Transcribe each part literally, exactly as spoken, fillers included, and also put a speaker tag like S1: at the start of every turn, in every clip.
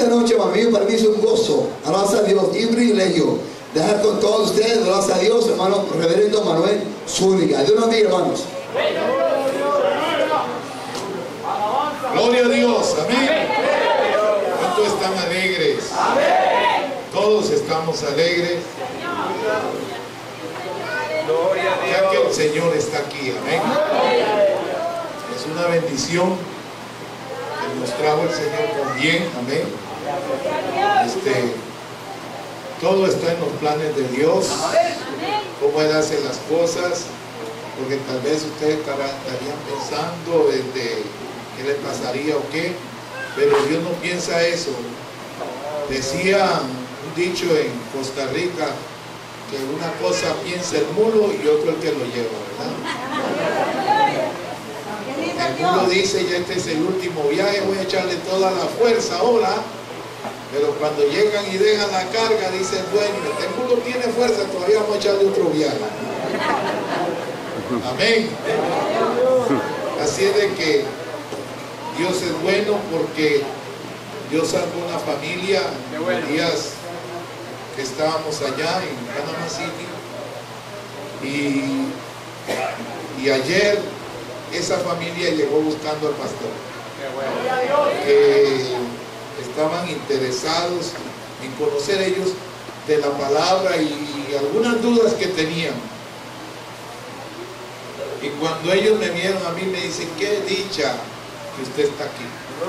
S1: esta noche, mami, para mí es un gozo, alabanza a Dios, y un privilegio dejar con todos ustedes, alabanza a Dios, hermano reverendo Manuel Zúñiga. Dios nos bendiga, hermanos.
S2: Gloria a Dios, amén. ¿Cuántos están alegres? Todos estamos alegres. Ya que el Señor está aquí, amén. Es una bendición que nos trajo el Señor con bien, amén. Este, todo está en los planes de Dios, cómo Él hace las cosas, porque tal vez ustedes estarían pensando de qué le pasaría o qué, pero Dios no piensa eso. Decía un dicho en Costa Rica que una cosa piensa el mulo y otro el que lo lleva, ¿verdad? El mulo dice, ya este es el último viaje, voy a echarle toda la fuerza ahora, pero cuando llegan y dejan la carga, dice el dueño, este mulo tiene fuerza, todavía vamos a echarle otro viaje. Amén. Así es de que Dios es bueno, porque Dios salvó una familia en los días que estábamos allá en Panama City, y, y ayer esa familia llegó buscando al pastor, que estaban interesados en conocer ellos de la palabra y, y algunas dudas que tenían. Y cuando ellos me vieron a mí, me dicen, qué dicha que usted está aquí.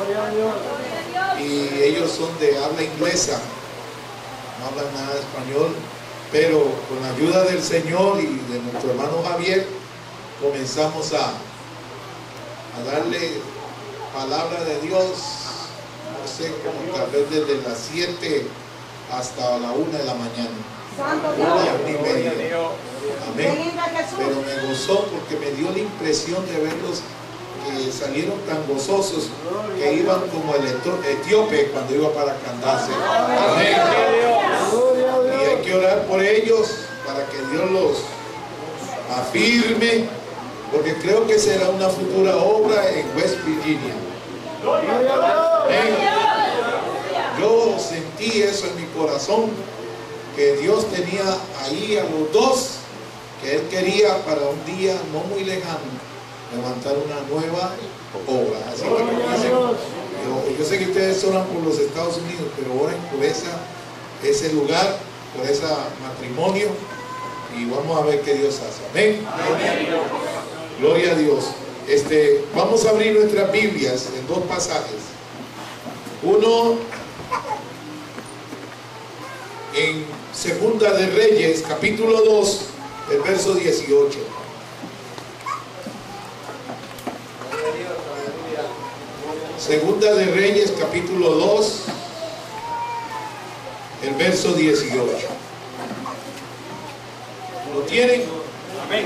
S2: Y ellos son de habla inglesa, no hablan nada de español, pero con la ayuda del Señor y de nuestro hermano Javier, comenzamos a, a darle palabra de Dios, no sé, como tal vez desde las siete hasta la una de la mañana. Una y media. Amén. Pero me gozó porque me dio la impresión de verlos que salieron tan gozosos que iban como el etíope cuando iba para Candace. Amén. Y hay que orar por ellos para que Dios los afirme, porque creo que será una futura obra en West Virginia. Amén. Yo sentí eso en mi corazón, que Dios tenía ahí a los dos, que Él quería para un día no muy lejano levantar una nueva obra. Así que dicen, yo, yo sé que ustedes oran por los Estados Unidos, pero oren por esa, ese lugar, por ese matrimonio, y vamos a ver qué Dios hace. Amén. Amén. Gloria a Dios. Este, vamos a abrir nuestras Biblias en dos pasajes. Uno en Segunda de Reyes, capítulo dos, el verso dieciocho. Segunda de Reyes, capítulo dos, el verso dieciocho. ¿Lo tienen? Amén.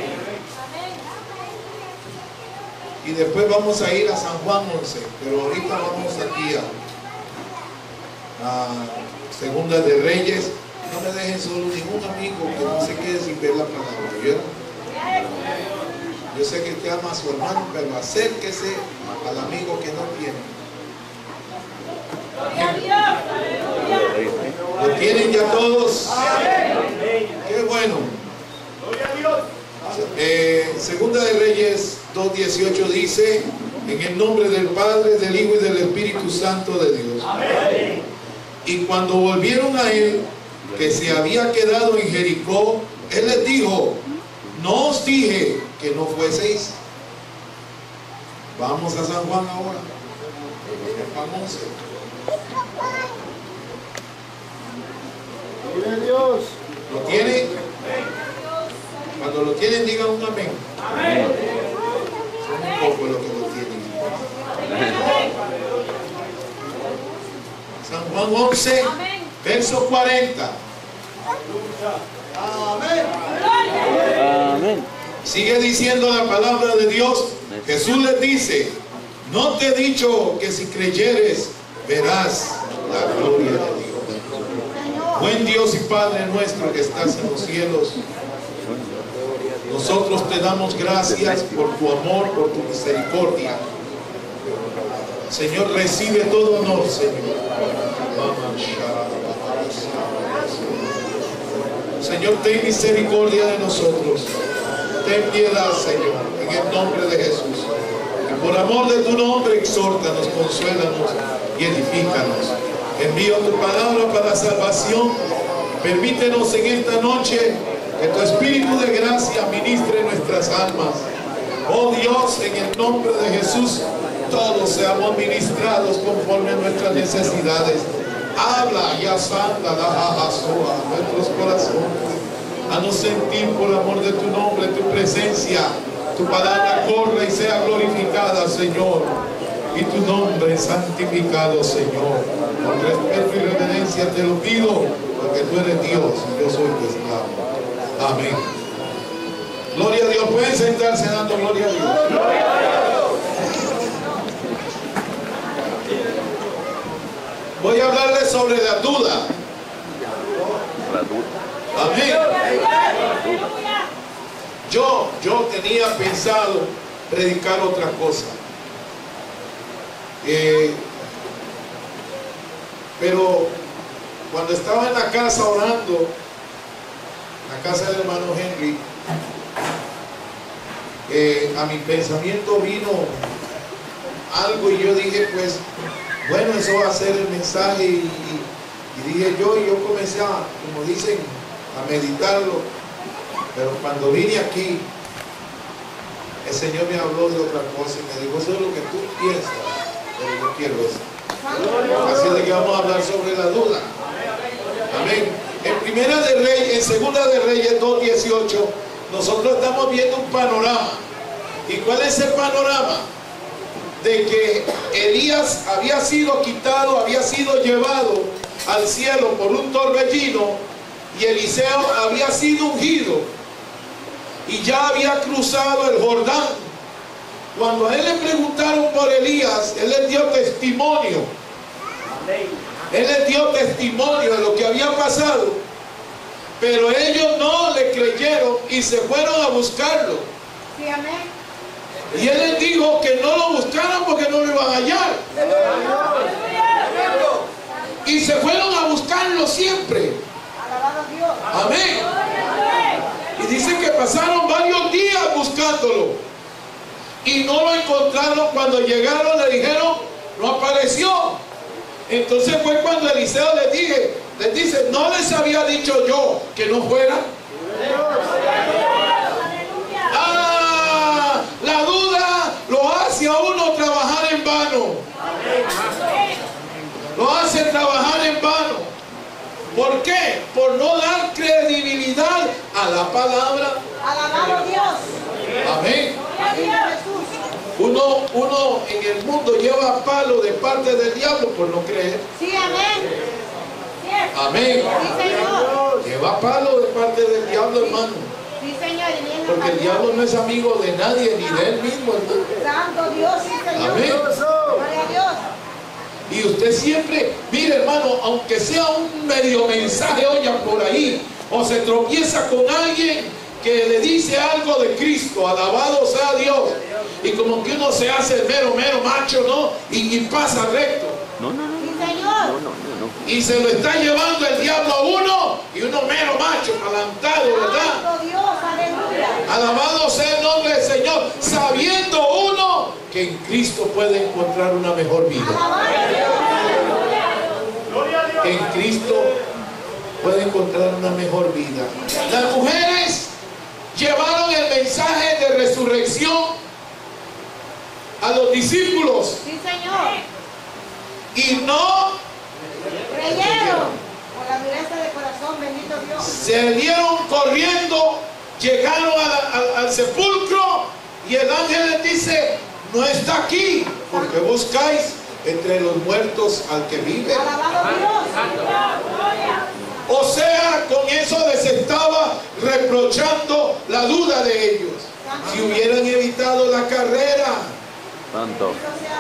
S2: Y después vamos a ir a San Juan once, pero ahorita vamos aquí a, a Segunda de Reyes. No me dejen solo ningún amigo que no se quede sin ver la palabra. ¿Vieron? Yo sé que usted ama a su hermano, pero acérquese al amigo que no tiene. ¿Lo tienen ya todos? Qué bueno. Eh, Segunda de Reyes dos dieciocho dice, en el nombre del Padre, del Hijo y del Espíritu Santo de Dios. Y cuando volvieron a él, que se había quedado en Jericó, él les dijo, no os dije que no fueseis. Vamos a San Juan ahora. Juan once.
S3: Dios.
S2: ¿Lo tienen? Cuando lo tienen, digan un amén. Amén. Son un poco los que lo tienen. San Juan once, verso cuarenta. Amén.
S3: Amén.
S2: Sigue diciendo la palabra de Dios. Jesús les dice, no te he dicho que si creyeres verás la gloria de Dios. Buen Dios y Padre nuestro que estás en los cielos, nosotros te damos gracias por tu amor, por tu misericordia. Señor, recibe todo honor, Señor. Señor, ten misericordia de nosotros. Ten piedad, Señor, en el nombre de Jesús. Y por amor de tu nombre, exhórtanos, consuélanos y edifícanos. Envío tu palabra para salvación. Permítenos en esta noche que tu Espíritu de gracia ministre nuestras almas. Oh Dios, en el nombre de Jesús, todos seamos ministrados conforme a nuestras necesidades. Habla, ya santa, la jajazoa, nuestros corazones. Haznos sentir por amor de tu nombre, tu presencia. Tu palabra corra y sea glorificada, Señor. Y tu nombre santificado, Señor. Con respeto y reverencia te lo pido, porque tú eres Dios y yo soy tu esclavo. Amén. Gloria a Dios. Pueden sentarse dando gloria a Dios. Gloria a Dios. Voy a hablarles sobre la duda. Amén. Yo, yo tenía pensado predicar otra cosa. Eh, pero cuando estaba en la casa orando, en la casa del hermano Henry, eh, a mi pensamiento vino algo y yo dije, pues, bueno, eso va a ser el mensaje. Y, y, y dije yo, y yo comencé a, como dicen, a meditarlo. Pero cuando vine aquí, el Señor me habló de otra cosa y me dijo, eso es lo que tú piensas, pero yo quiero eso. Así de que vamos a hablar sobre la duda. Amén. En Primera de Reyes, en Segunda de Reyes dos dieciocho, nosotros estamos viendo un panorama. ¿Y cuál es el panorama? De que Elías había sido quitado, había sido llevado al cielo por un torbellino, y Eliseo había sido ungido y ya había cruzado el Jordán. Cuando a él le preguntaron por Elías, él les dio testimonio. Él les dio testimonio de lo que había pasado, pero ellos no le creyeron y se fueron a buscarlo.
S4: Sí, amén.
S2: Y él les dijo que no lo buscaran porque no lo iban a hallar. Y se fueron a buscarlo siempre.
S4: Alabado a Dios.
S2: Amén. Y dice que pasaron varios días buscándolo y no lo encontraron. Cuando llegaron le dijeron, no apareció. Entonces fue cuando Eliseo les dije, les dice, no les había dicho yo que no fuera. Ah, la duda lo hace a uno trabajar en vano. Lo hace trabajar en vano. ¿Por qué? Por no dar credibilidad a la palabra.
S4: Alabado a Dios.
S2: Amén.
S4: Gloria a Jesús.
S2: Uno, uno en el mundo lleva palo de parte del diablo por no creer.
S4: Sí, amén. Cierto.
S2: Amén.
S4: Sí, Señor.
S2: Lleva palo de parte del diablo, hermano.
S4: Sí, Señor. Y bien,
S2: Porque el diablo no es amigo de nadie ni de él mismo, hermano.
S4: Santo Dios, sí, Señor.
S2: Amén.
S4: Gloria a Dios.
S2: Y usted siempre, mire hermano, aunque sea un medio mensaje, oiga por ahí, o se tropieza con alguien que le dice algo de Cristo, alabado sea Dios, y como que uno se hace el mero, mero macho, ¿no? Y, y pasa recto.
S3: No, no, no.
S4: Sí, Señor.
S3: No, no, no.
S2: Y se lo está llevando el diablo a uno, y uno mero macho, palantado, ¿verdad?
S4: Santo Dios, aleluya.
S2: Alabado sea el nombre del Señor, sabiendo uno que en Cristo puede encontrar una mejor vida.
S4: Alabado a Dios.
S2: En Cristo puede encontrar una mejor vida. Las mujeres llevaron el mensaje de resurrección a los discípulos
S4: Sí, Señor.
S2: y no
S4: Creyeron. Por la dureza de corazón, bendito Dios.
S2: se dieron corriendo, llegaron a la- al, al sepulcro y el ángel les dice, no está aquí, porque buscáis entre los muertos al que vive.
S4: Alabado a Dios.
S2: O sea, con eso les estaba reprochando la duda de ellos. Si hubieran evitado la carrera.
S3: Santo.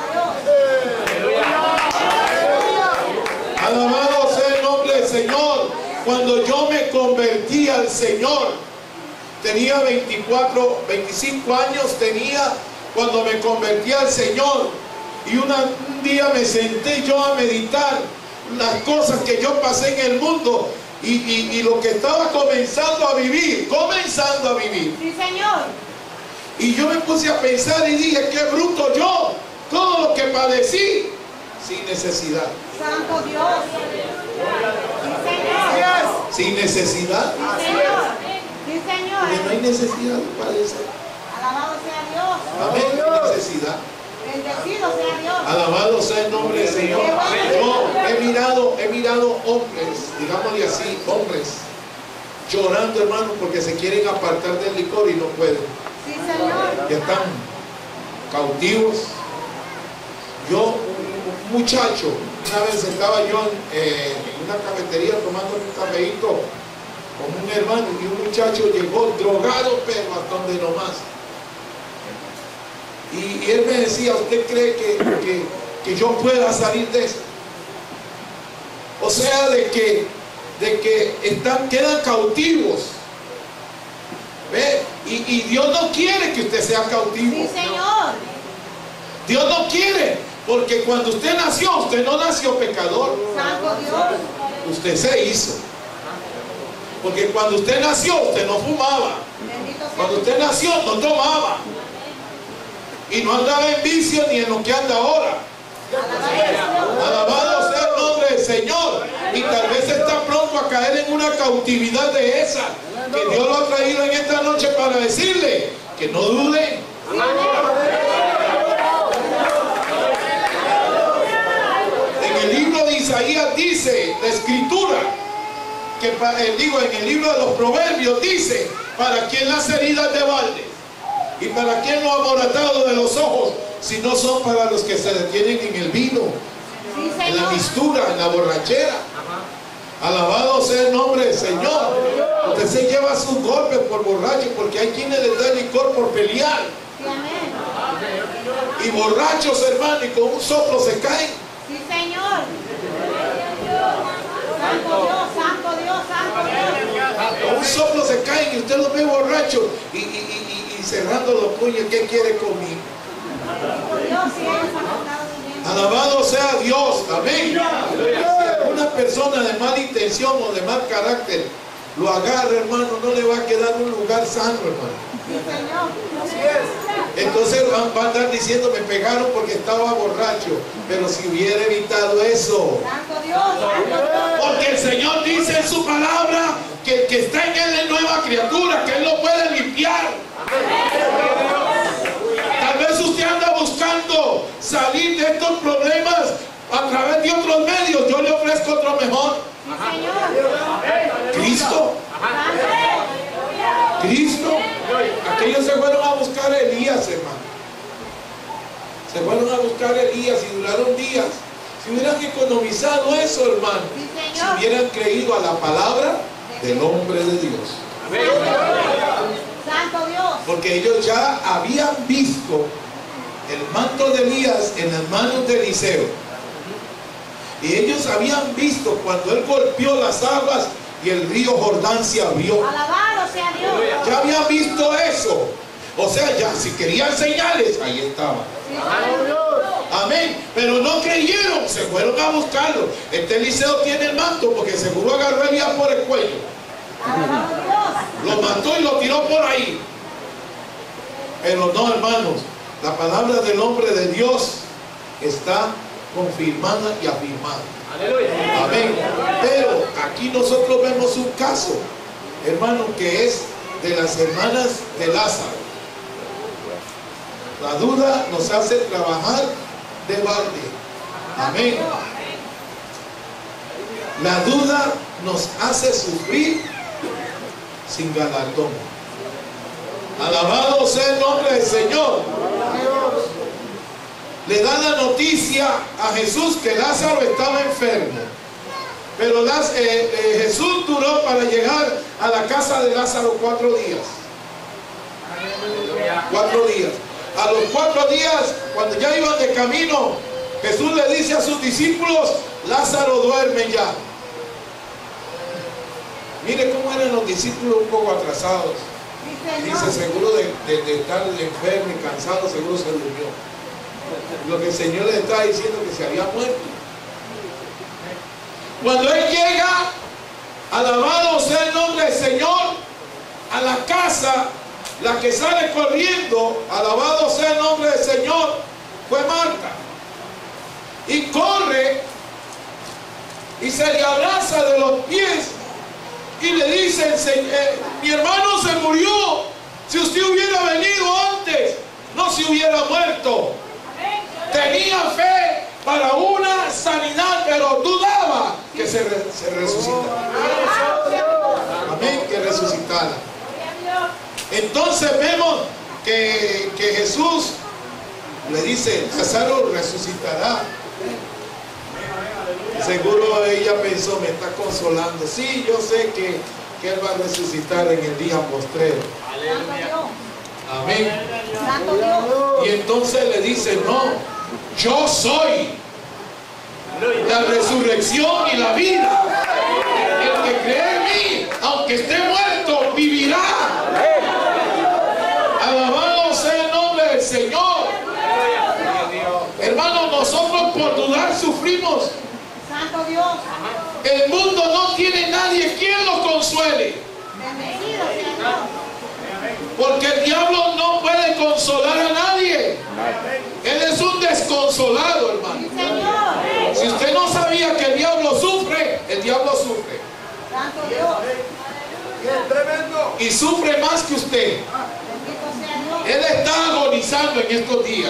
S2: Alabado sea el nombre del Señor. Cuando yo me convertí al Señor, tenía veinticuatro, veinticinco años tenía cuando me convertí al Señor. Y una, un día me senté yo a meditar las cosas que yo pasé en el mundo y, y, y lo que estaba comenzando a vivir, comenzando a vivir.
S4: Sí, Señor.
S2: Y yo me puse a pensar y dije, qué bruto yo, todo lo que padecí sin necesidad.
S4: Santo Dios. Sí, Señor.
S2: Sin necesidad.
S4: Sí, Señor. Sí, Señor.
S2: Porque no hay necesidad de padecer.
S4: Alabado sea Dios.
S2: Amén, no hay necesidad.
S4: Bendecido sea Dios.
S2: Alabado sea el nombre del Señor. Yo he mirado, he mirado hombres, digámosle así, hombres, llorando, hermano, porque se quieren apartar del licor y no pueden.
S4: Sí, Señor.
S2: Ya están cautivos. Yo, un muchacho, una vez estaba yo en, eh, en una cafetería tomando un cafeíto con un hermano y un muchacho llegó drogado, pero hasta donde no más. Y, y él me decía, ¿usted cree que, que, que yo pueda salir de esto? O sea, de que, de que están, quedan cautivos. ¿Ve? Y, y Dios no quiere que usted sea cautivo.
S4: Sí, Señor.
S2: Dios no quiere, porque cuando usted nació, usted no nació pecador.
S4: Santo Dios.
S2: Usted se hizo. Porque cuando usted nació, usted no fumaba.
S4: Bendito sea
S2: Cuando usted nació, no tomaba. Y no andaba en vicio ni en lo que anda ahora. Alabado sea el nombre del Señor. Y tal vez está pronto a caer en una cautividad de esa, que Dios lo ha traído en esta noche para decirle que no dude. En el libro de Isaías dice, la escritura, que eh, digo, en el libro de los Proverbios dice, ¿para quién las heridas de balde? ¿Y para quién lo amoratado de los ojos? Si no son para los que se detienen en el vino,
S4: Sí,
S2: en la
S4: Señor.
S2: mistura, en la borrachera. Alabado sea el nombre del Señor. Usted se lleva sus golpes por borracho, porque hay quienes les da licor por pelear.
S4: Sí, amén.
S2: Y borrachos, hermano, y con un soplo se caen.
S4: Sí, Señor. Santo Dios, Santo Dios, Santo Dios.
S2: Con un soplo se caen y usted los ve borrachos y, y, y, y cerrando los puños. ¿Qué quiere conmigo?
S4: Dios, si ellos han andado viviendo.
S2: Alabado sea Dios, amén. Si alguna persona de mala intención o de mal carácter lo agarra, hermano, no le va a quedar un lugar sano, hermano.
S4: Sí, Señor.
S2: Entonces van, van a andar diciendo, me pegaron porque estaba borracho. Pero si hubiera evitado eso.
S4: Santo Dios, Santo Dios.
S2: Porque el Señor dice en su palabra que el que está en Él es nueva criatura, que Él lo puede limpiar. Tal vez usted anda buscando salir de estos problemas a través de otros medios. Yo le ofrezco otro mejor.
S4: Sí, Señor.
S2: Cristo.
S4: Santo.
S2: Cristo. Aquellos se fueron a buscar a Elías, hermano. Se fueron a buscar a Elías y duraron días. Si hubieran economizado eso, hermano,
S4: Sí,
S2: si
S4: Señor.
S2: hubieran creído a la palabra del hombre de Dios.
S4: Santo Dios.
S2: Porque ellos ya habían visto el manto de Elías en las manos de Eliseo. Y ellos habían visto cuando él golpeó las aguas y el río Jordán se abrió.
S4: Alabado sea Dios.
S2: Ya habían visto eso. O sea, ya si querían señales, ahí estaba.
S4: Sí, Señor.
S2: Amén. Pero no creyeron, se fueron a buscarlo. Este Eliseo tiene el manto porque seguro agarró a Elías por el cuello.
S4: Alabado Dios.
S2: Lo mató y lo tiró por ahí. Pero no, hermanos, la palabra del hombre de Dios está confirmada y afirmada. Amén. Pero aquí nosotros vemos un caso, hermano, que es de las hermanas de Lázaro. La duda nos hace trabajar de balde. Amén. La duda nos hace sufrir sin galardón. Alabado sea el nombre del Señor. Le da la noticia a Jesús que Lázaro estaba enfermo. Pero las, eh, eh, Jesús duró para llegar a la casa de Lázaro cuatro días. Cuatro días. A los cuatro días, cuando ya iban de camino, Jesús le dice a sus discípulos, Lázaro duerme ya. Mire cómo eran los discípulos un poco atrasados.
S4: Sí,
S2: Dice,
S4: Señor.
S2: seguro de, de, de estar enfermo y cansado, seguro se durmió. Lo que el Señor le está diciendo que se había muerto. Cuando él llega, alabado sea el nombre del Señor, a la casa, la que sale corriendo, alabado sea el nombre del Señor, fue Marta. Y corre y se le abraza de los pies y le dice, eh, mi hermano se murió. Si usted hubiera venido antes, no se hubiera muerto. Tenía fe para una sanidad, pero dudaba que se, re, se resucitara. Amén, que resucitara. Entonces vemos que, que Jesús le dice, Lázaro resucitará. Seguro ella pensó, me está consolando. Sí, yo sé que, que Él va a resucitar en el día postrero. Amén. Y entonces le dice, no, yo soy la resurrección y la vida. El que cree en mí, aunque esté muerto, vivirá. Alabado sea el nombre del Señor. Hermanos, nosotros por dudar sufrimos.
S4: Santo Dios.
S2: El mundo no tiene nadie quien lo consuele.
S4: Bendecido sea Dios.
S2: Porque el diablo no puede consolar a nadie. Él es un desconsolado, hermano.
S4: Sí, Señor.
S2: Si usted no sabía que el diablo sufre, el diablo sufre.
S4: Santo Dios.
S2: Y sufre más que usted.
S4: Bendito sea Dios.
S2: Él está agonizando en estos días.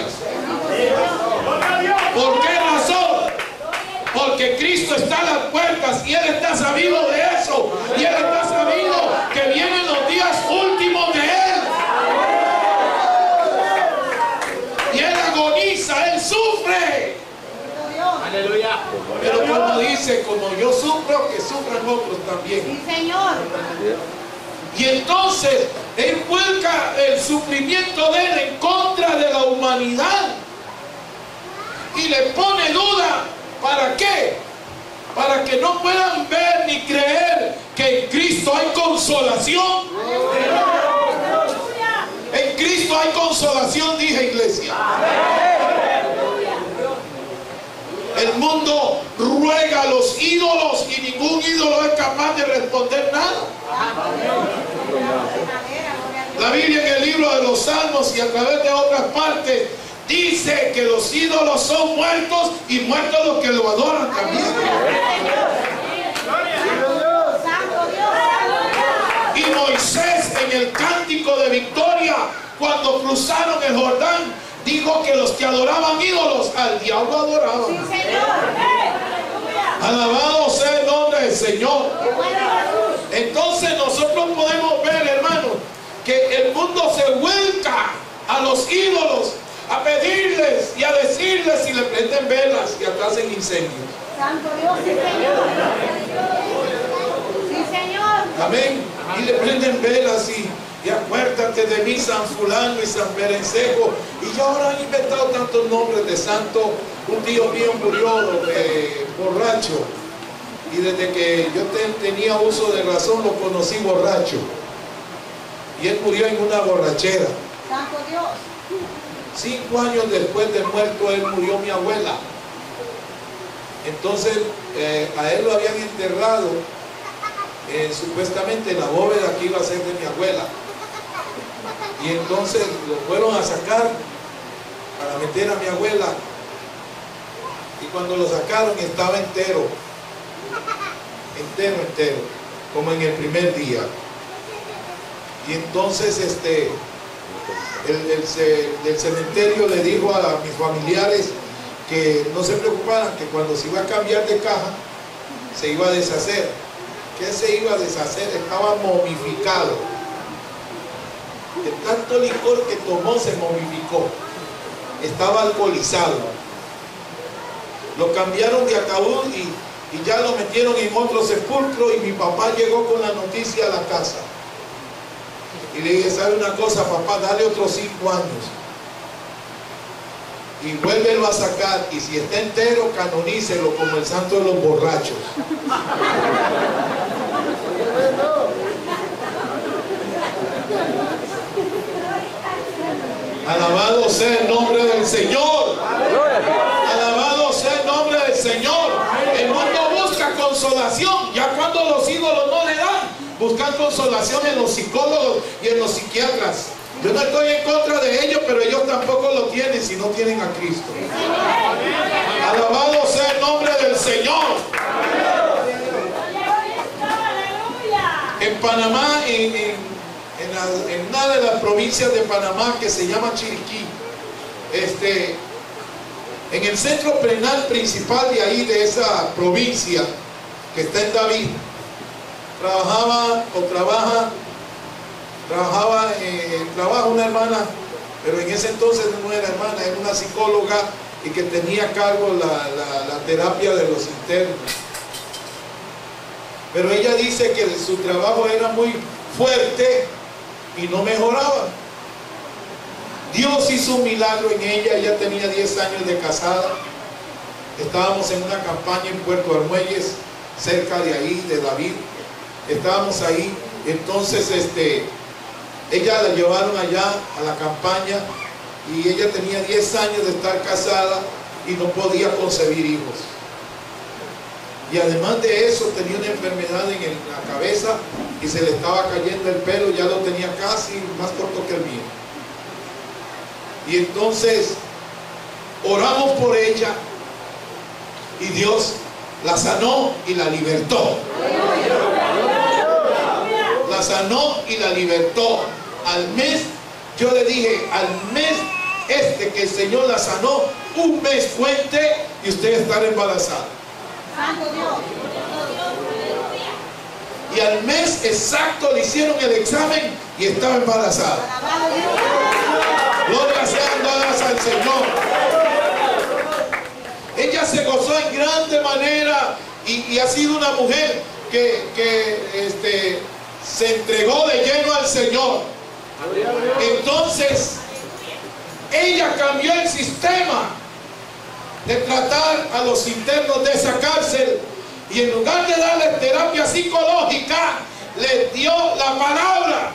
S2: ¿Por qué razón? Porque Cristo está a las puertas y Él está sabido de eso. Y Él está sabido que vienen los días últimos de Él. Y Él agoniza, Él sufre.
S4: Aleluya.
S2: Pero como dice, como yo sufro, que sufran otros también.
S4: Sí, Señor.
S2: Y entonces Él vuelca el sufrimiento de Él en contra de la humanidad. Y le pone duda. ¿Para qué? Para que no puedan ver ni creer que en Cristo hay consolación. En Cristo hay consolación, dije iglesia. El mundo ruega a los ídolos y ningún ídolo es capaz de responder nada. La Biblia en el libro de los Salmos y a través de otras partes dice que los ídolos son muertos y muertos los que lo adoran también. Y Moisés en el cántico de victoria, cuando cruzaron el Jordán, dijo que los que adoraban ídolos al diablo adoraban. Alabado sea el nombre del Señor. Entonces nosotros podemos ver, hermanos, que el mundo se vuelca a los ídolos, a pedirles y a decirles si le prenden velas y atrás hacen incendios.
S4: Santo Dios, sí, Señor. Sí, Señor.
S2: Amén. Y le prenden velas y, y acuérdate de mí, San Fulano y San Perencejo. Y ya ahora han inventado tantos nombres de santo. Un tío mío murió eh, borracho. Y desde que yo te, tenía uso de razón lo conocí borracho. Y él murió en una borrachera.
S4: Santo Dios.
S2: Cinco años después de muerto él murió mi abuela. Entonces eh, a él lo habían enterrado eh, supuestamente en la bóveda que iba a ser de mi abuela. Y entonces lo fueron a sacar para meter a mi abuela. Y cuando lo sacaron estaba entero. Entero, entero. Como en el primer día. Y entonces este... El, el, el cementerio le dijo a mis familiares que no se preocuparan, que cuando se iba a cambiar de caja se iba a deshacer. ¿Qué se iba a deshacer? Estaba momificado. De tanto licor que tomó se momificó. Estaba alcoholizado. Lo cambiaron de ataúd y, y ya lo metieron en otro sepulcro y mi papá llegó con la noticia a la casa. Y le dije, ¿sabe una cosa, papá? Dale otros cinco años. Y vuélvelo a sacar. Y si está entero, canonícelo como el santo de los borrachos. Alabado sea el nombre del Señor. Alabado sea el nombre del Señor. El mundo busca consolación. Ya cuando los ídolos no le dan, buscan consolación en los psicólogos y en los psiquiatras. Yo no estoy en contra de ellos, pero ellos tampoco lo tienen si no tienen a Cristo. Alabado sea el nombre del Señor. En Panamá, en, en, en, la, en una de las provincias de Panamá que se llama Chiriquí, este, en el centro penal principal de ahí, de esa provincia, que está en David, trabajaba o trabaja, trabajaba, eh, trabaja una hermana, pero en ese entonces no era hermana, era una psicóloga y que tenía a cargo la, la, la terapia de los internos. Pero ella dice que su trabajo era muy fuerte y no mejoraba. Dios hizo un milagro en ella. Ella tenía diez años de casada. Estábamos en una campaña en Puerto Armuelles, cerca de ahí, de David. Estábamos ahí. Entonces este, ella la llevaron allá a la campaña y ella tenía diez años de estar casada y no podía concebir hijos. Y además de eso tenía una enfermedad en, el, en la cabeza y se le estaba cayendo el pelo, ya lo tenía casi más corto que el mío. Y entonces oramos por ella y Dios la sanó y la libertó. La sanó y la libertó. Al mes, yo le dije, al mes este que el Señor la sanó, un mes fuente y usted estará embarazada. Y al mes exacto le hicieron el examen y estaba embarazada. Gloria sean dadas al Señor. Ella se gozó en grande manera y, y ha sido una mujer que, que este, se entregó de lleno al Señor. Entonces ella cambió el sistema de tratar a los internos de esa cárcel y en lugar de darles terapia psicológica les dio la palabra.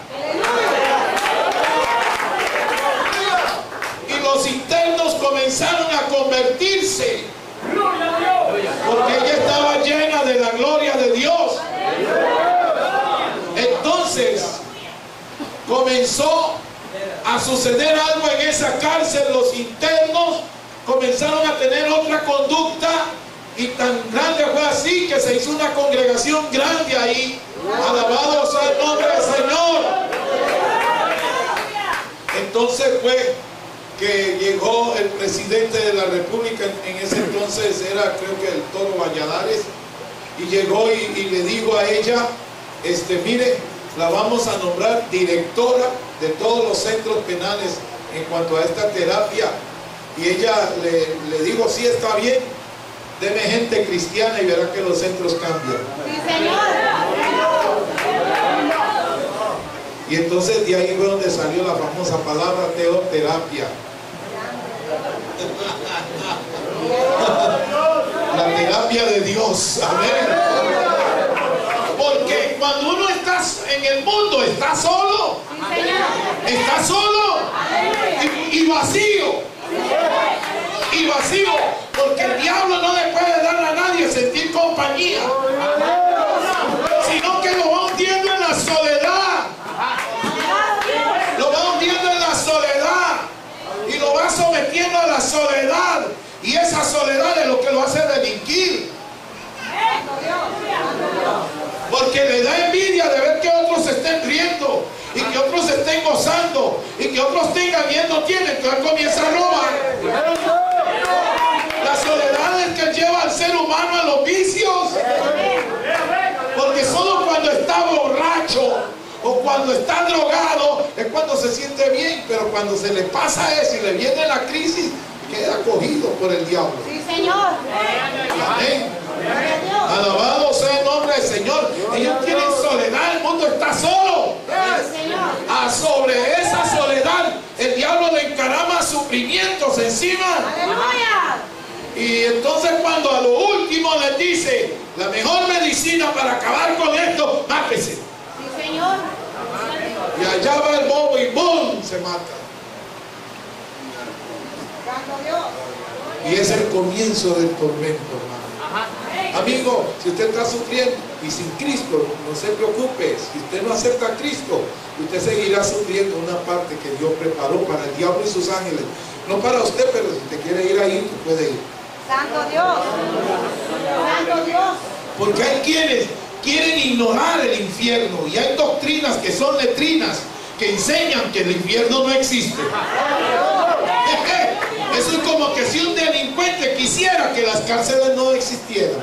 S2: Y los internos comenzaron a convertirse porque ella estaba llena de la gloria de Dios. Entonces comenzó a suceder algo en esa cárcel. Los internos comenzaron a tener otra conducta y tan grande fue así que se hizo una congregación grande ahí. Alabado sea el nombre del Señor. Entonces fue que llegó el presidente de la República, en ese entonces era creo que el Toro Valladares, y llegó y, y le dijo a ella, este, mire, la vamos a nombrar directora de todos los centros penales en cuanto a esta terapia. Y ella le, le dijo, sí, está bien, deme gente cristiana y verá que los centros cambian.
S4: Sí, Señor.
S2: Y entonces de ahí fue donde salió la famosa palabra teoterapia. La terapia de Dios. Amén. Porque cuando uno está en el mundo, está solo. Está solo y, y vacío. Y vacío, porque el diablo no le puede dar a nadie sentir compañía, sino que lo va hundiendo en la soledad, lo va hundiendo en la soledad y lo va sometiendo a la soledad, y esa soledad es lo que lo hace delinquir, porque le da envidia de ver que otros se estén riendo y que otros se estén gozando y que otros tengan y él no tiene, entonces comienza a robar. La soledad es que lleva al ser humano a los vicios, porque solo cuando está borracho o cuando está drogado es cuando se siente bien, pero cuando se le pasa eso y le viene la crisis, queda cogido por el diablo.
S4: Sí, Señor.
S2: Amén. Alabado sea el nombre del Señor. Ellos tienen soledad, el mundo está solo. A sobre esa soledad el diablo le encarama sufrimientos encima.
S4: Aleluya.
S2: Y entonces cuando a lo último les dice, la mejor medicina para acabar con esto, mátese.
S4: Sí, Señor.
S2: Y allá va el bobo y ¡bum! Se mata.
S4: Santo Dios.
S2: Y es el comienzo del tormento, hermano. Amigo, si usted está sufriendo y sin Cristo, no se preocupe. Si usted no acepta a Cristo, usted seguirá sufriendo una parte que Dios preparó para el diablo y sus ángeles. No para usted, pero si usted quiere ir ahí, usted puede ir.
S4: Santo Dios. Santo Dios.
S2: Porque hay quienes quieren ignorar el infierno y hay doctrinas que son letrinas que enseñan que el infierno no existe. Eso es como que si un delincuente quisiera que las cárceles no existieran.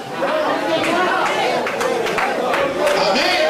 S2: Amén.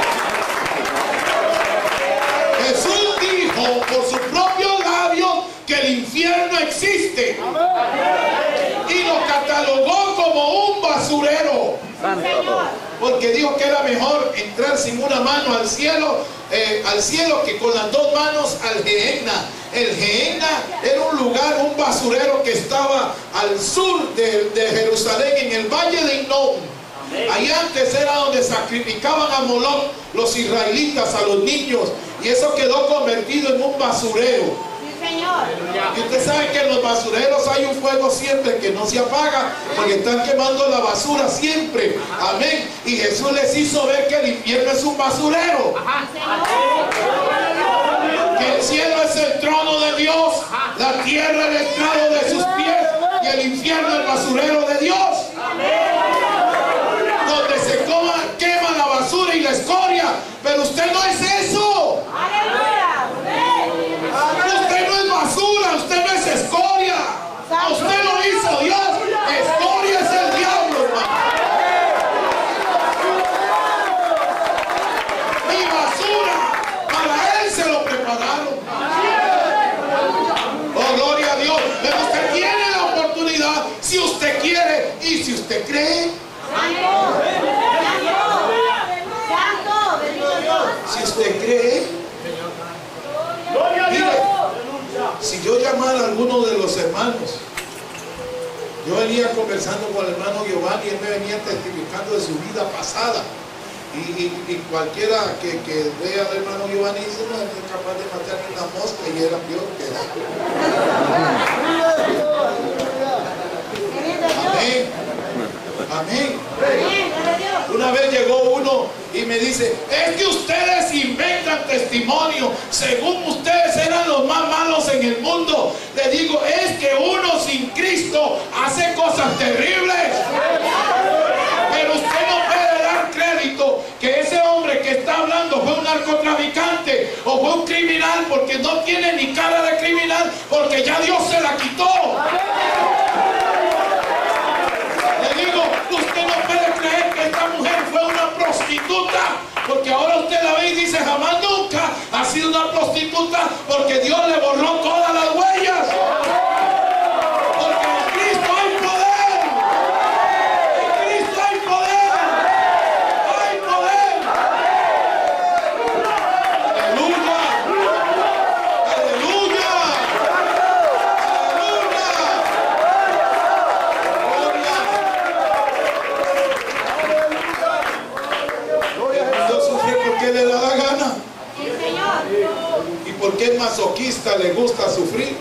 S2: Jesús dijo por su propio labio que el infierno existe y lo catalogó como un basurero. Porque dijo que era mejor entrar sin una mano al cielo, eh, al cielo que con las dos manos al Gehenna. El Gehenna era un lugar, un basurero que estaba al sur de, de Jerusalén, en el valle de Hinnom. Ahí antes era donde sacrificaban a Moloch los israelitas, a los niños, y eso quedó convertido en un basurero. Y usted sabe que en los basureros hay un fuego siempre que no se apaga, porque están quemando la basura siempre. Amén. Y Jesús les hizo ver que el infierno es un basurero. Que el cielo es el trono de Dios, la tierra el estrado de sus pies, y el infierno el basurero de Dios. Donde se coma, quema la basura y la escoria. Pero usted no es eso. Usted no es basura, usted no es escoria. A usted lo hizo Dios. Escoria es el diablo, hermano. Y basura, para él se lo prepararon. Oh, gloria a Dios. Pero usted tiene la oportunidad, si usted quiere y si usted cree. Si usted cree. Mire, si yo llamara a alguno de los hermanos, yo venía conversando con el hermano Giovanni y él me venía testificando de su vida pasada. Y, y, y cualquiera que, que vea al hermano Giovanni dice, no, es capaz de matar una mosca, y era peor que era. Amén. Amén. Una vez llegó uno y me dice, es que ustedes inventan testimonio, según ustedes eran los más malos en el mundo. Le digo, es que uno sin Cristo hace cosas terribles. Pero usted no puede dar crédito que ese hombre que está hablando fue un narcotraficante o fue un criminal, porque no tiene ni cara de criminal, porque ya Dios se la quitó. Le digo, usted no puede creer que esta mujer fue una prostituta, porque ahora usted la ve y dice, jamás nunca ha sido una prostituta, porque Dios le borró todas las huellas. Porque en Cristo hay poder. En Cristo hay poder. Hay poder. Aleluya. Aleluya. Le da la gana.
S4: Sí, Señor.
S2: ¿Y por qué el masoquista le gusta sufrir?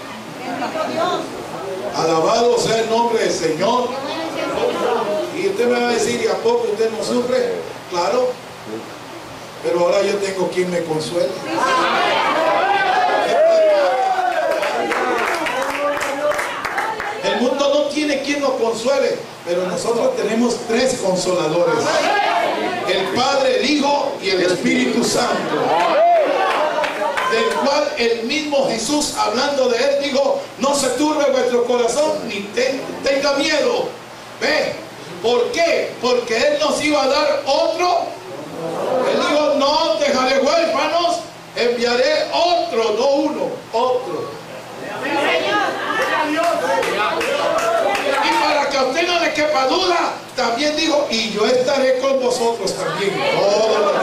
S2: Alabado sea el nombre del Señor. Y usted me va a decir, ¿y a poco usted no sufre? Claro. Pero ahora yo tengo quien me consuela. El mundo no tiene quien nos consuele, pero nosotros tenemos tres consoladores: el Padre, el Hijo y el Espíritu Santo, del cual el mismo Jesús, hablando de él, dijo, no se turbe vuestro corazón ni te, tenga miedo. ¿Ve? ¿Por qué? Porque él nos iba a dar otro. Él dijo, no os dejaré huérfanos, enviaré otro, no uno, otro. Y para que a usted no le quepa duda, también dijo, y yo estaré con vosotros también. Todo lo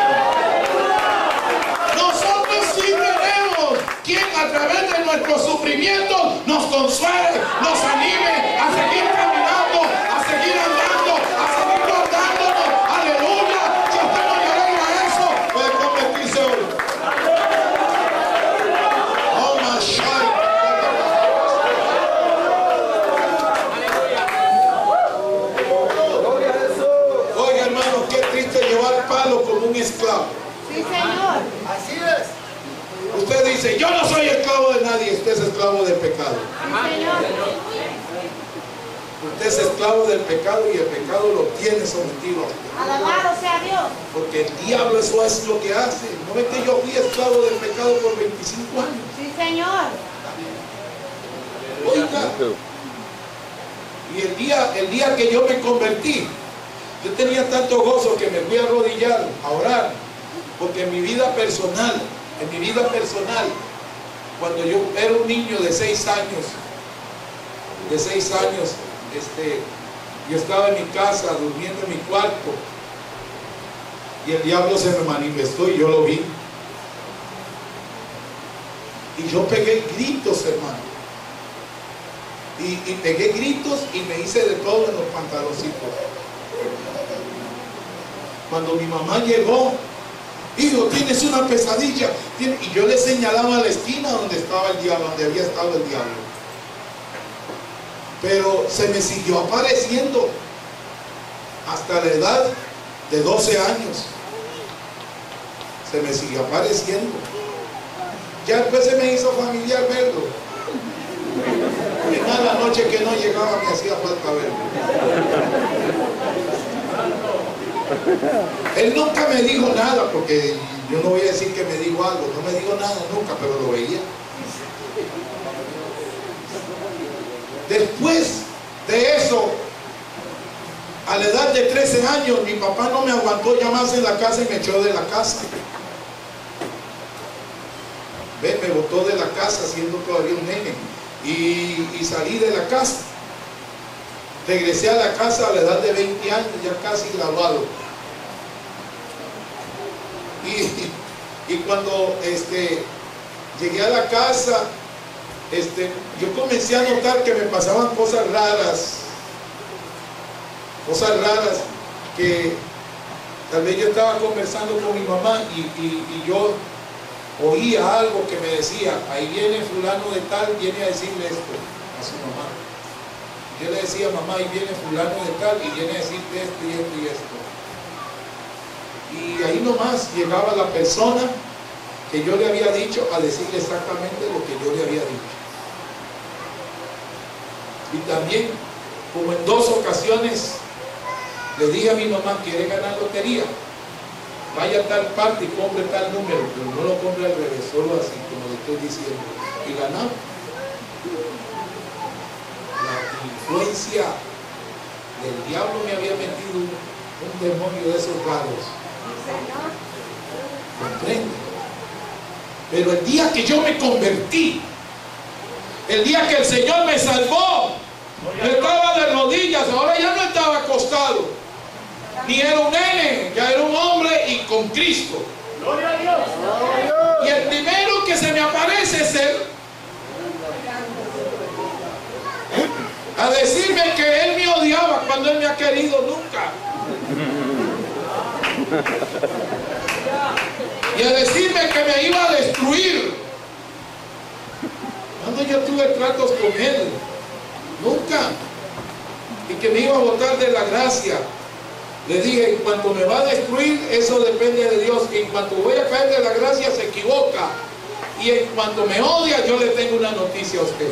S2: nosotros sí tenemos quien a través de nuestros sufrimientos nos consuele, nos anime a seguir caminando, a seguir andando, a seguir guardándonos. Aleluya. Si usted no le alegra eso, puede convertirse hoy. Oh, my God. usted es esclavo del pecado.
S4: Sí, Señor.
S2: Usted es esclavo del pecado y el pecado lo tiene sometido a usted.
S4: Alabado sea Dios.
S2: Porque el diablo eso es lo que hace. ¿No ves que yo fui esclavo del pecado por veinticinco años?
S4: Sí, Señor.
S2: Oiga. Y el día, el día que yo me convertí, yo tenía tanto gozo que me fui a arrodillar, a orar. Porque en mi vida personal, en mi vida personal, cuando yo era un niño de seis años, de seis años, este, yo estaba en mi casa, durmiendo en mi cuarto, y el diablo se me manifestó y yo lo vi. Y yo pegué gritos, hermano. Y, y pegué gritos y me hice de todo en los pantaloncitos. Cuando mi mamá llegó, hijo, tienes una pesadilla. Y yo le señalaba a la esquina donde estaba el diablo, donde había estado el diablo. Pero se me siguió apareciendo hasta la edad de doce años. Se me siguió apareciendo. Ya después se me hizo familiar verlo. En la noche que no llegaba me hacía falta verlo. Él nunca me dijo nada, porque yo no voy a decir que me dijo algo. No me dijo nada nunca, pero lo veía. Después de eso, a la edad de trece años, mi papá no me aguantó ya más en la casa y me echó de la casa. Ve, me botó de la casa siendo todavía un nene. Y, y salí de la casa. Regresé a la casa a la edad de veinte años, ya casi graduado. Y, y cuando este, llegué a la casa, Este, yo comencé a notar que me pasaban cosas raras, cosas raras, que tal vez yo estaba conversando con mi mamá y, y, y yo oía algo que me decía, ahí viene fulano de tal, viene a decirle esto a su mamá. Yo le decía, mamá, ahí viene fulano de tal y viene a decirte esto y esto y esto. Y ahí nomás llegaba la persona que yo le había dicho a decirle exactamente lo que yo le había dicho. Y también, como en dos ocasiones, le dije a mi mamá, ¿quiere ganar lotería? Vaya a tal parte y compre tal número, pero no lo compre al revés, solo así, como le estoy diciendo. Y ganamos. La influencia del diablo me había metido un, un demonio de esos raros. ¿Comprende? Pero el día que yo me convertí, el día que el Señor me salvó, yo estaba de rodillas, ahora ya no estaba acostado, ni era un nene, ya era un hombre y con Cristo.
S5: Gloria a Dios.
S2: Y el primero que se me aparece es Él, a decirme que Él me odiaba cuando Él me ha querido nunca. Y a decirme que me iba a destruir. Cuando yo tuve tratos con Él, nunca. Y que me iba a botar de la gracia. Le dije, en cuanto me va a destruir, eso depende de Dios. En cuanto voy a caer de la gracia, se equivoca. Y en cuanto me odia, yo le tengo una noticia a usted.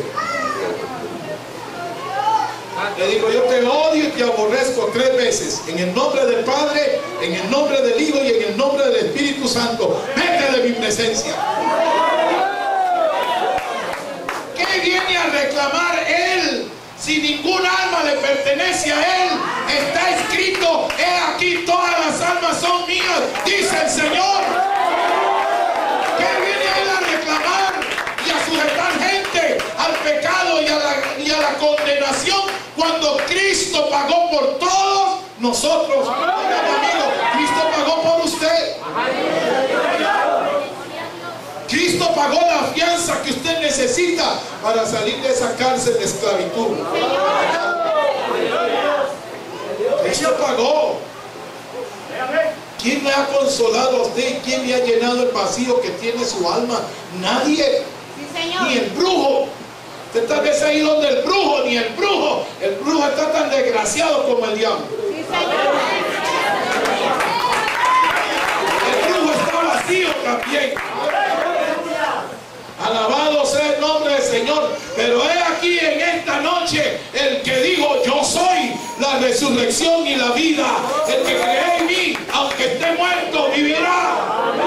S2: Le digo, yo te odio y te aborrezco tres veces. En el nombre del Padre, en el nombre del Hijo y en el nombre del Espíritu Santo. Vete de mi presencia. ¿Qué viene a reclamar Él? Si ningún alma le pertenece a Él, está escrito, he aquí todas las almas son mías, dice el Señor. ¿Qué viene Él a reclamar y a sujetar gente al pecado y a la, y a la condenación cuando Cristo pagó por todos nosotros? Oiga, amigo, Cristo pagó por usted. Cristo pagó la fianza que usted necesita para salir de esa cárcel de esclavitud. Cristo pagó. ¿Quién le ha consolado a usted? ¿Quién le ha llenado el vacío que tiene su alma? Nadie. Ni el brujo. Usted tal vez ha ido donde el brujo, ni el brujo. El brujo está tan desgraciado como el diablo. El brujo está vacío también. Alabado sea el nombre del Señor. Pero he aquí en esta noche el que dijo: yo soy la resurrección y la vida. El que cree en mí, aunque esté muerto, vivirá.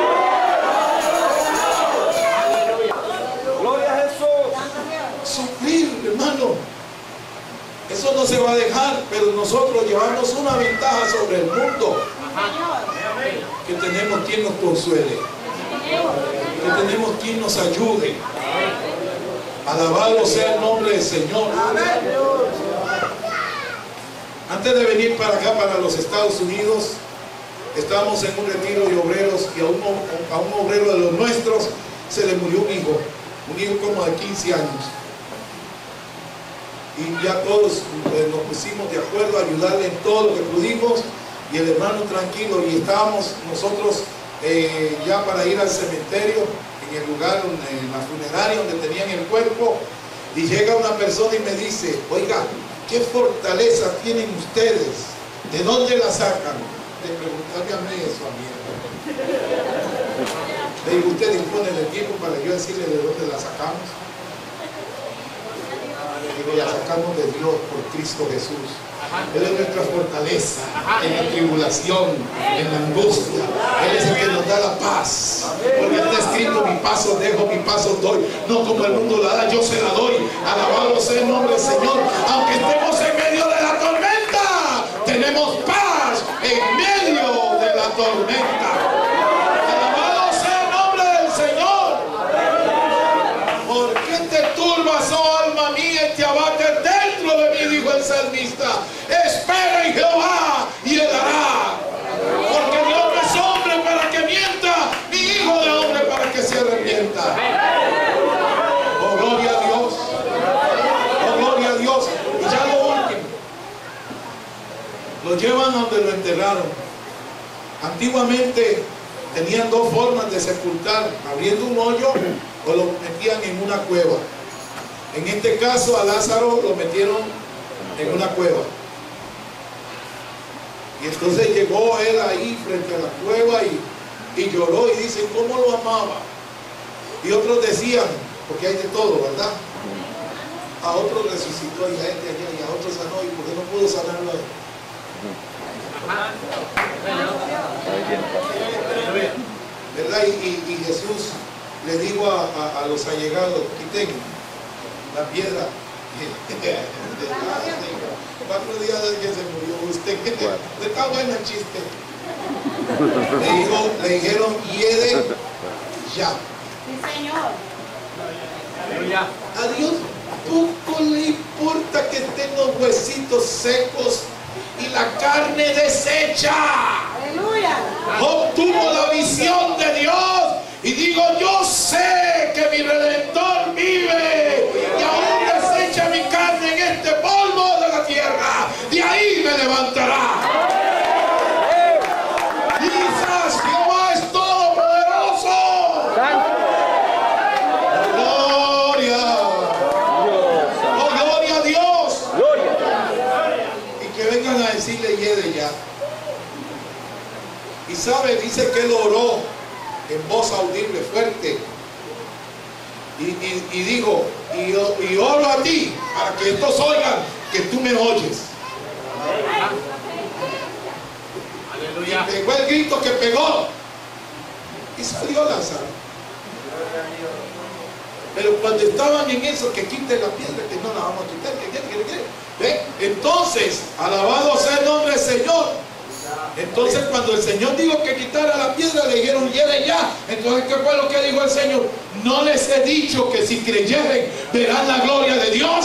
S5: Gloria a Jesús.
S2: Sufrir, hermano, eso no se va a dejar, pero nosotros llevamos una ventaja sobre el mundo, que tenemos quien nos consuele, que tenemos quien nos ayude. Alabado sea el nombre del Señor. Antes de venir para acá, para los Estados Unidos, estábamos en un retiro de obreros y a un, a un obrero de los nuestros se le murió un hijo, un hijo como de quince años. Y ya todos eh, nos pusimos de acuerdo a ayudarle en todo lo que pudimos, y el hermano tranquilo, y estábamos nosotros eh, ya para ir al cementerio, en el lugar, en la funeraria donde tenían el cuerpo, y llega una persona y me dice: oiga, ¿qué fortaleza tienen ustedes? ¿De dónde la sacan? De preguntarme a mí eso a mí. Le digo: usted dispone del tiempo para yo decirle de dónde la sacamos. Digo, la sacamos de Dios por Cristo Jesús. Él es nuestra fortaleza en la tribulación, en la angustia. Él es el que nos da la paz. Porque está escrito: mi paso dejo, mi paso doy. No como el mundo la da, yo se la doy. Alabado sea el nombre del Señor. Aunque estemos en medio de la tormenta, tenemos paz en medio de la tormenta. Alabado sea el nombre del Señor. ¿Por qué te turbas, oh alma mía, y te abates dentro de mí? Dijo el salmista. Espera en Jehová y él hará. Porque mi hombre es hombre para que mienta, mi hijo de hombre para que se arrepienta. Oh, gloria a Dios. Oh, gloria a Dios. Y ya lo último, lo llevan a donde lo enterraron. Antiguamente tenían dos formas de sepultar: abriendo un hoyo o lo metían en una cueva. En este caso a Lázaro lo metieron en una cueva. Y entonces llegó él ahí frente a la cueva y, y lloró, y dicen: ¿cómo lo amaba? Y otros decían, porque hay de todo, ¿verdad? A otros resucitó y a este allá, y a otros sanó, y porque no pudo sanarlo a él. ¿Verdad? Y, y, y Jesús le dijo a, a, a los allegados: quiten la piedra. Cuatro días desde que se murió usted. Está bueno el chiste. Le, dijo, le dijeron: hiede ya.
S4: Sí, Señor.
S2: A Dios poco le importa que estén los huesitos secos y la carne deshecha.
S4: Aleluya.
S2: Obtuvo la visión de Dios y digo: yo sé que mi Redentor vive y aún desecha mi carne en este polvo de la tierra. De ahí me levantará. Quizás Jehová es todopoderoso. Gloria. Oh, gloria a Dios. Y que vengan a decirle: hiede ya. Y sabe, dice que él oró en voz audible, fuerte, y, y, y digo: y, y oro a ti para que estos oigan que tú me oyes. Aleluya. Y pegó el grito que pegó y salió Lázaro. Pero cuando estaban en eso, que quiten la piedra, que no la vamos a quitar, que, que, que, que, ¿ve? Entonces, alabado sea el nombre del Señor. Entonces, cuando el Señor dijo que quitara la piedra, le dijeron: hiede ya. Entonces, ¿qué fue lo que dijo el Señor? No les he dicho que si creyeren verán la gloria de Dios.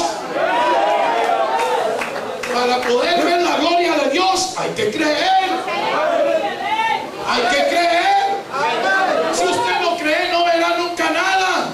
S2: Para poder ver la gloria de Dios hay que creer. Hay que creer. Si usted no cree, no verá nunca nada.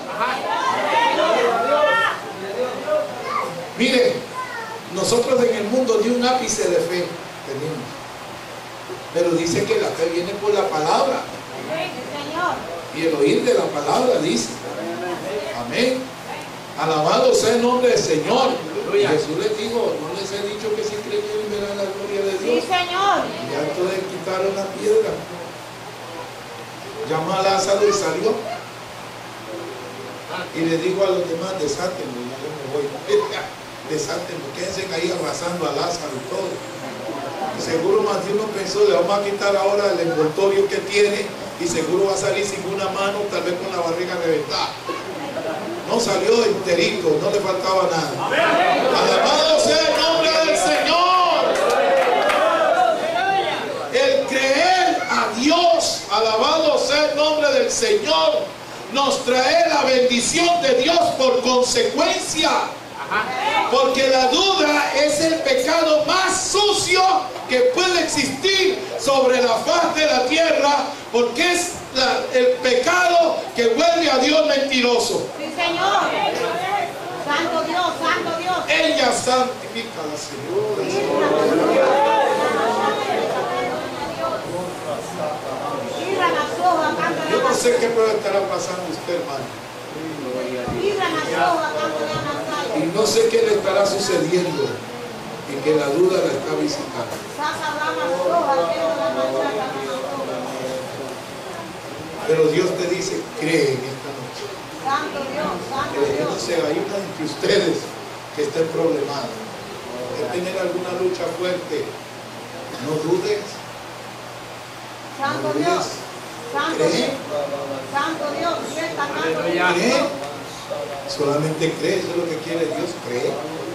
S2: Mire, nosotros en el mundo ni un ápice de fe tenemos. Pero dice que la fe viene por la palabra. Y el oír de la palabra, dice. Amén. Alabado sea el nombre del Señor. Y Jesús les dijo: no les he dicho que si creyeron verán la gloria de Dios.
S4: Sí, Señor.
S2: Y entonces quitaron la piedra. Llamó a Lázaro y salió. Y le digo a los demás, desátenlo, ya yo me voy. Desátenlo, quédense ahí abrazando a Lázaro y todo. Y seguro más de uno pensó, le vamos a quitar ahora el envoltorio que tiene y seguro va a salir sin una mano, tal vez con la barriga reventada. No, salió enterito, no le faltaba nada. Alabado sea el nombre del Señor. El creer a Dios, alabado sea el nombre del Señor, nos trae la bendición de Dios por consecuencia. Porque la duda es el pecado más sucio que puede existir sobre la faz de la tierra, porque es la, el pecado que vuelve a Dios mentiroso.
S4: Sí, Señor. Santo Dios, Santo Dios.
S2: Ella santifica a la Señora. Yo no sé qué puede estar pasando usted, hermano. Y no sé qué le estará sucediendo y que la duda la está visitando. Pero Dios te dice, cree en esta noche.
S4: Santo Dios, Santo
S2: Pero yo
S4: Dios.
S2: no sé, hay una entre ustedes que estén problemados, que tener alguna lucha fuerte. No dudes.
S4: Santo
S2: No
S4: Dios.
S2: dudes.
S4: Santo
S2: Cree.
S4: Dios. Santo Dios. Cierta tanto
S2: Cree. Solamente cree, eso es lo que quiere Dios, cree.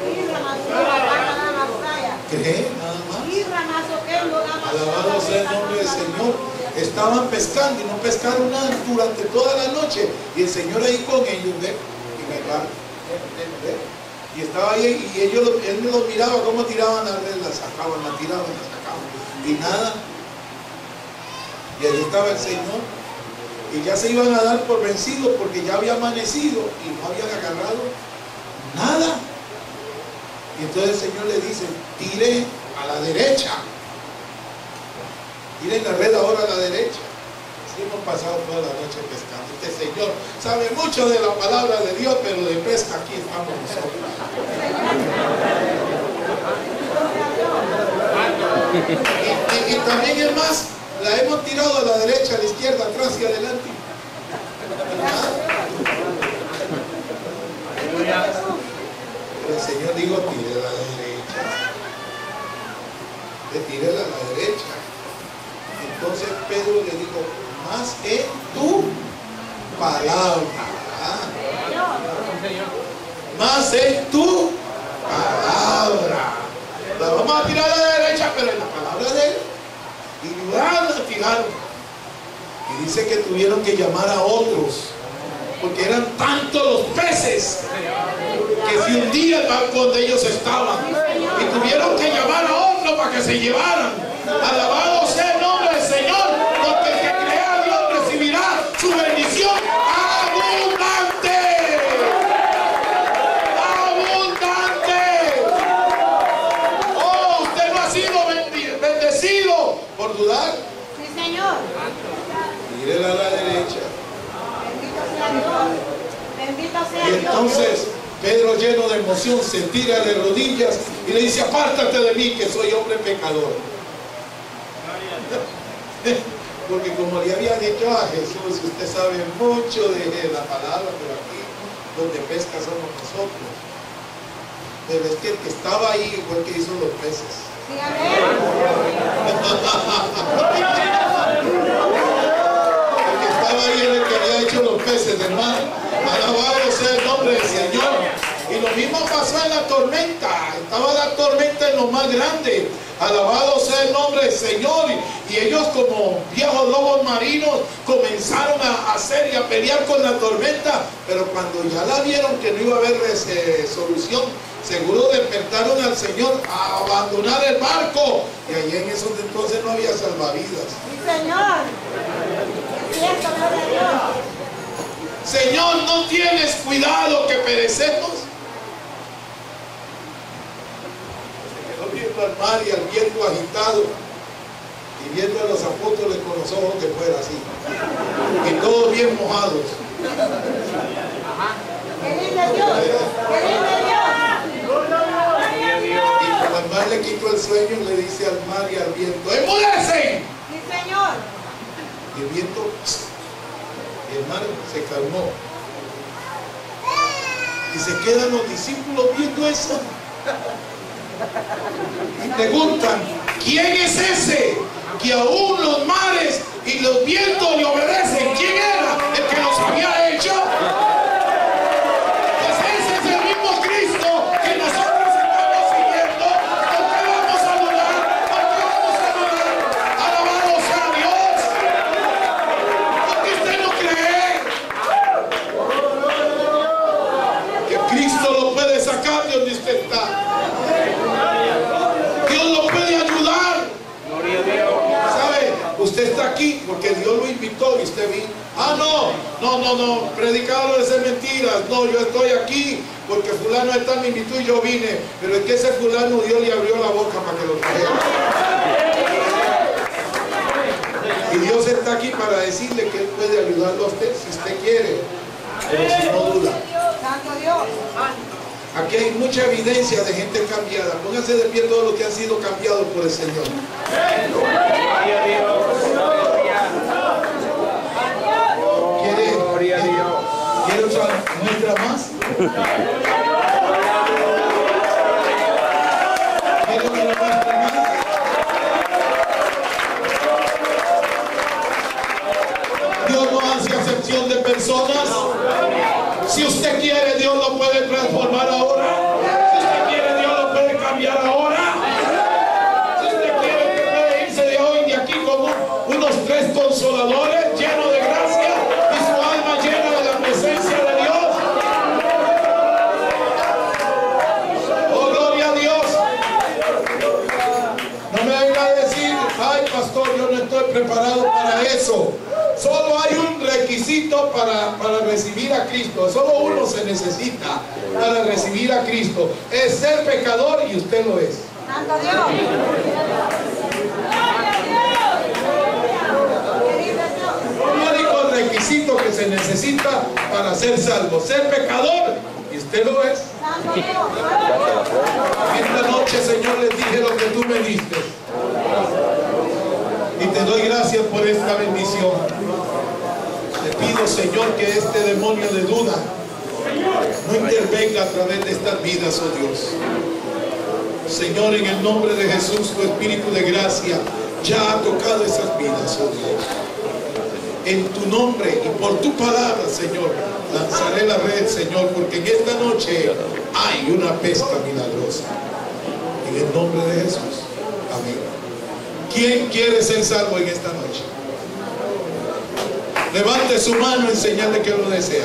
S2: Cree, nada más. Alabado sea el nombre del Señor. Estaban pescando y no pescaron nada durante toda la noche. Y el Señor ahí con ellos, ¿ve? En el barco. ¿Ve? Y estaba ahí y ellos, él me los miraba cómo tiraban la red, la sacaban, la tiraban, la sacaban. Y nada. Y ahí estaba el Señor. Y ya se iban a dar por vencidos porque ya había amanecido y no habían agarrado nada. Y entonces el Señor le dice, tire a la derecha. Tiren la red ahora a la derecha. Así hemos pasado toda la noche pescando. Este Señor sabe mucho de la palabra de Dios, pero de pesca aquí estamos nosotros. Y, y, y también es más, la hemos tirado a la derecha, a la izquierda, atrás y adelante. Pero el Señor dijo, tírela a la derecha. Le tírela a la derecha. Entonces Pedro le dijo, más en tu palabra. Más en tu palabra. La vamos a tirar a la derecha, pero en la palabra de él. Y la tiraron. Y dice que tuvieron que llamar a otros, porque eran tantos los peces que se hundía el barco donde ellos estaban. Y tuvieron que llamar a otros para que se llevaran. Alabado sea el nombre del Señor, porque el que crea a Dios recibirá su bendición abundante. Abundante. Oh, usted no ha sido bendecido por dudar.
S4: Sí, Señor.
S2: Tírela a la derecha.
S4: Bendito sea Dios. Bendito sea
S2: Y
S4: Dios.
S2: entonces Pedro, lleno de emoción, se tira de rodillas y le dice, apártate de mí que soy hombre pecador. Porque como le había dicho a Jesús, usted sabe mucho de la palabra, pero aquí donde pesca somos nosotros. Pero es que el que estaba ahí fue el que hizo los peces.
S4: Sí, amén.
S2: El que estaba ahí era el que había hecho los peces, hermano. Alabado sea el nombre del Señor. Y lo mismo pasó en la tormenta. Estaba la tormenta en lo más grande. Alabado sea el nombre del Señor. Y ellos, como viejos lobos marinos, comenzaron a hacer y a pelear con la tormenta. Pero cuando ya la vieron que no iba a haber eh, solución, seguro despertaron al Señor a abandonar el barco. Y allí en esos entonces no había salvavidas.
S4: Sí, Señor. Es cierto, gloria a Dios.
S2: Señor, ¿no tienes cuidado que perecemos? Se quedó viendo al mar y al viento agitado y viendo a los apóstoles con los ojos de fuera así y todos bien mojados.
S4: ¡Qué lindo Dios! ¡Qué lindo Dios!
S2: Y como el mar le quitó el sueño, le dice al mar y al viento, ¡enmudecen!
S4: Sí, Señor.
S2: Y el viento, y el mar se calmó. Y se quedan los discípulos viendo eso. Y preguntan, ¿quién es ese que aún los mares y los vientos le obedecen? ¿Quién era el que los había hecho? Pues ese es el mismo Cristo que nosotros estamos siguiendo. ¿Por qué vamos a adorar? ¿Por qué vamos a adorar? Alabado sea Dios. Porque usted no cree que Cristo lo puede sacar de donde usted está. Dios lo puede ayudar. ¿Sabe? Usted está aquí porque Dios lo invitó y usted vino. Ah, no, no, no, no, predicadores de mentiras. No, yo estoy aquí porque fulano está me invitó y yo vine. Pero es que ese fulano Dios le abrió la boca para que lo traiga. Y Dios está aquí para decirle que Él puede ayudarlo a usted si usted quiere, pero si no duda.
S4: Santo Dios.
S2: Aquí hay mucha evidencia de gente cambiada. Pónganse de pie todos los que han sido cambiados por el Señor. ¿Quiere, ¿quiere otra muestra más? ¿Quiere otra muestra más? Dios no hace acepción de personas. Si usted quiere, Dios lo puede transformar ahora. Si usted quiere, Dios lo puede cambiar ahora. Si usted quiere, que puede irse de hoy de aquí como unos tres consoladores llenos de gracia y su alma llena de la presencia de Dios. Oh, gloria a Dios. No me venga a decir, ay, pastor, yo no estoy preparado para eso. Solo hay un requisito para, para recibir a Cristo. Solo uno se necesita para recibir a Cristo. Es ser pecador y usted lo es.
S4: Santo Dios.
S2: El único requisito que se necesita para ser salvo. Ser pecador y usted lo es.
S4: Santo Dios.
S2: Esta noche, Señor, les dije lo que tú me diste. Y te doy gracias por esta bendición. Te pido, Señor, que este demonio de duda no intervenga a través de estas vidas, oh Dios. Señor, en el nombre de Jesús, tu Espíritu de gracia ya ha tocado esas vidas, oh Dios. En tu nombre y por tu palabra, Señor, lanzaré la red, Señor, porque en esta noche hay una pesca milagrosa. En el nombre de Jesús. Amén. ¿Quién quiere ser salvo en esta noche? Levante su mano en señal de que lo desea.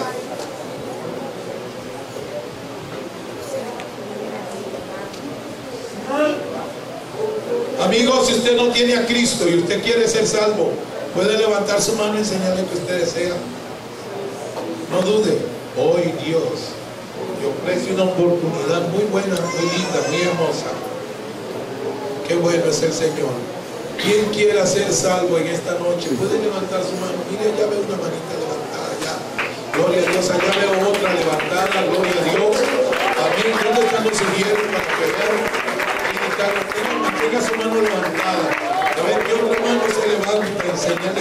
S2: Amigos, si usted no tiene a Cristo y usted quiere ser salvo, puede levantar su mano en señal de que usted desea. No dude. Hoy Dios le ofrece una oportunidad muy buena, muy linda, muy hermosa. Qué bueno es el Señor. ¿Quién quiera ser salvo en esta noche? Puede levantar su mano. Mire, ya veo una manita levantada allá. Gloria a Dios. Allá veo otra levantada. Gloria a Dios. Amén. ¿Dónde están los siguientes para que vean? Mantenga su mano levantada. A ver qué otra mano se levanta en señal de